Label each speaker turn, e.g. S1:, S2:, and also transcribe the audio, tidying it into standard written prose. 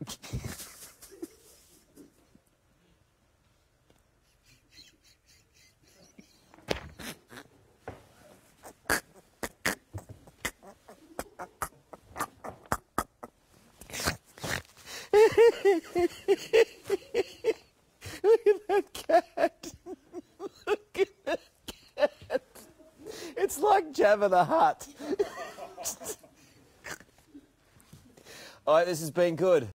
S1: Look at that cat. Look at that cat. It's like Jabba the Hutt. All right, this has been good.